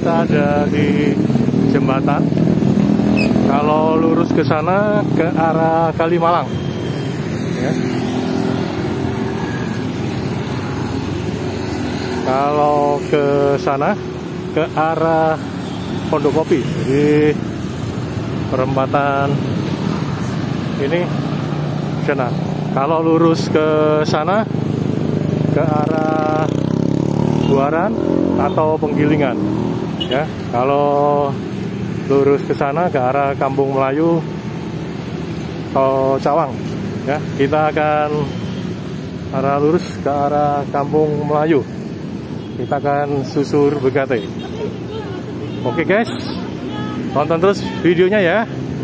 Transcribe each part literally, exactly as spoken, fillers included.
kita ada di jembatan. Kalau lurus ke sana ke arah Kalimalang, ya. Kalau ke sana ke arah Pondokopi. Jadi perempatan ini sana. Kalau lurus ke sana ke arah Buaran atau Penggilingan, ya. Kalau lurus ke sana ke arah Kampung Melayu atau Cawang, ya. Kita akan arah lurus ke arah Kampung Melayu. Kita akan susur Bekate. Oke guys, tonton terus videonya ya.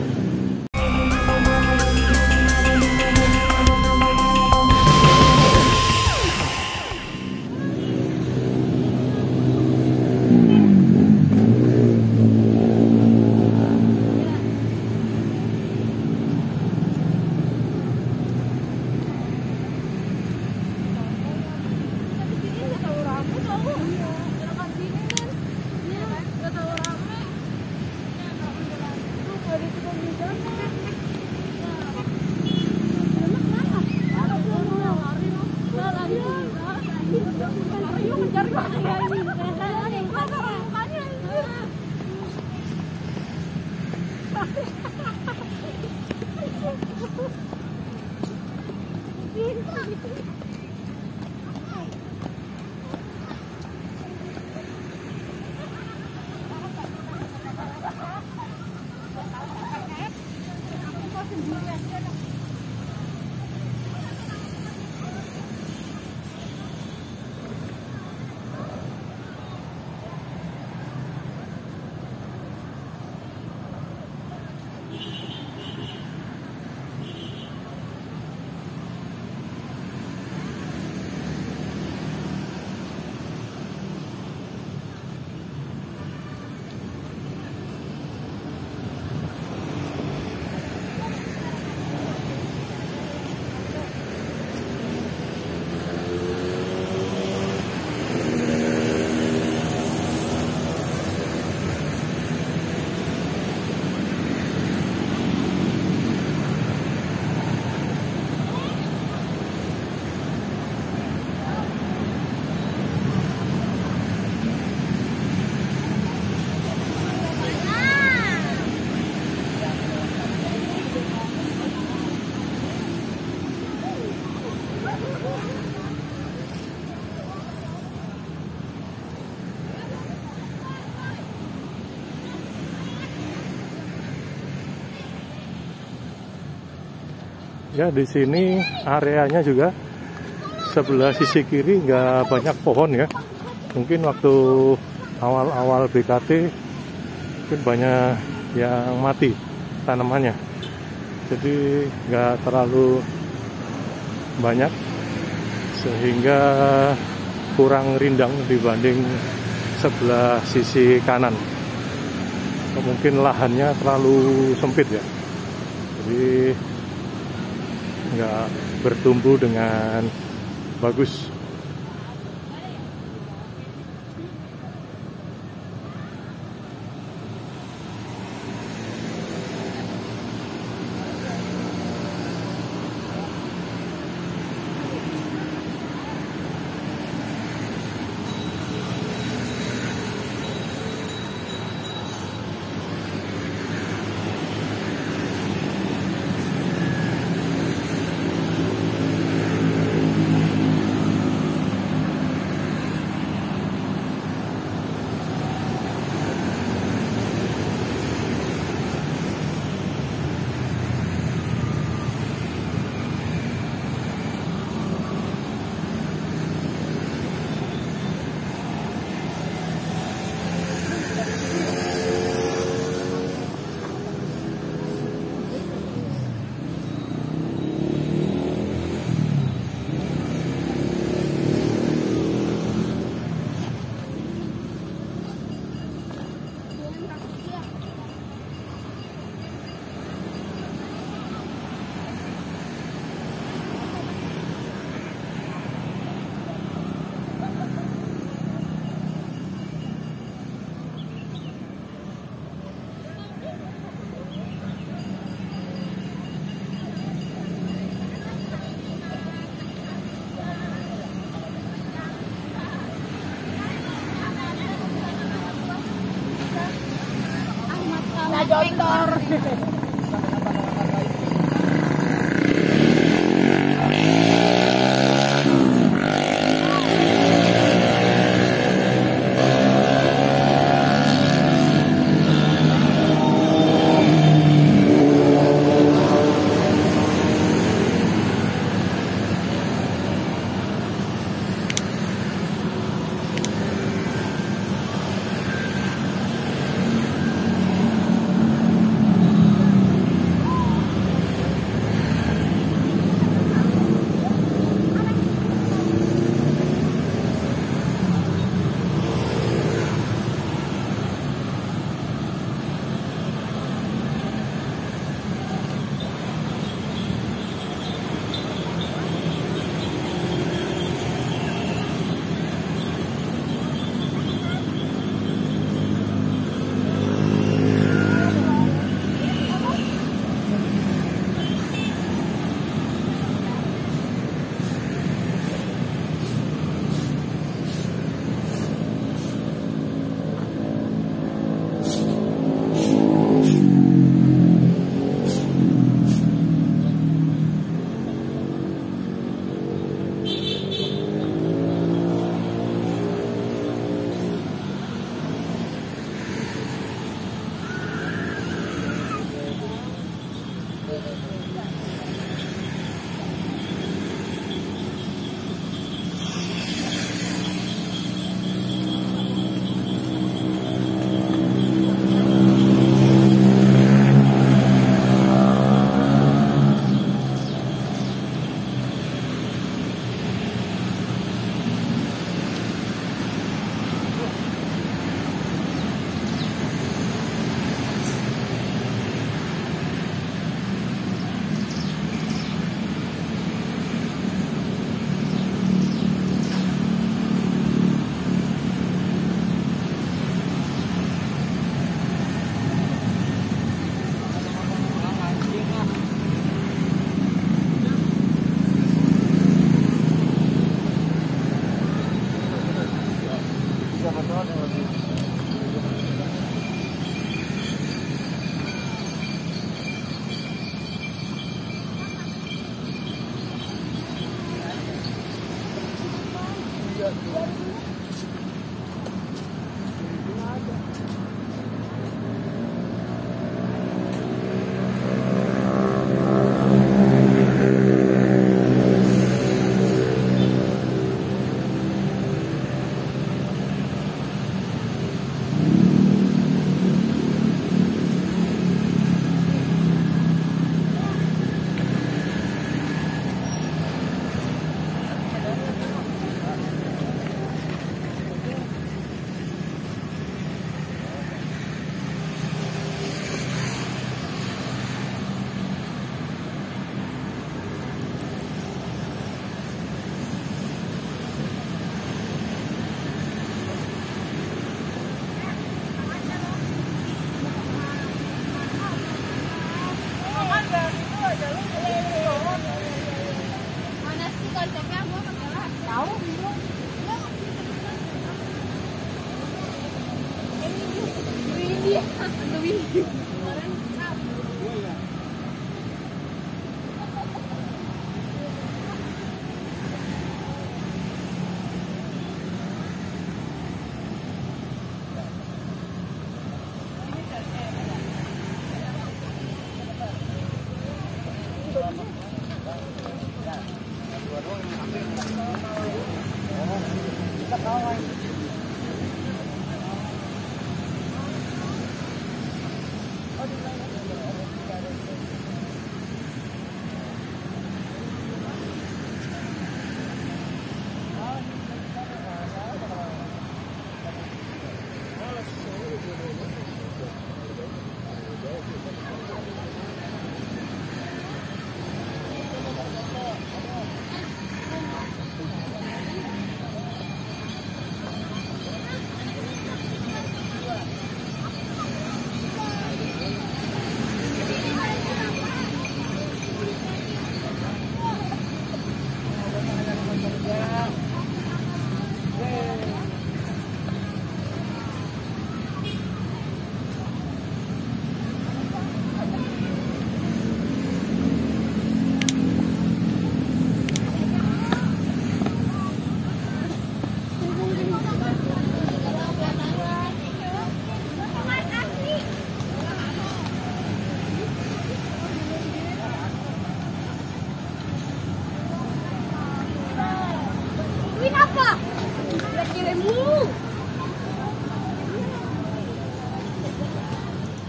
Ya, di sini areanya juga sebelah sisi kiri nggak banyak pohon ya. Mungkin waktu awal-awal B K T mungkin banyak yang mati tanamannya. Jadi nggak terlalu banyak sehingga kurang rindang dibanding sebelah sisi kanan. Mungkin lahannya terlalu sempit ya. Jadi nggak bertumbuh dengan bagus. jantar.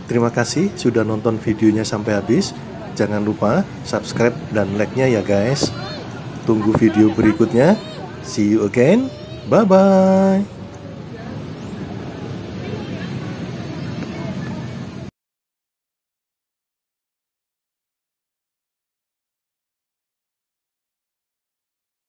Terima kasih sudah nonton videonya sampai habis. Jangan lupa subscribe dan like-nya ya guys. Tunggu video berikutnya. See you again. Bye-bye.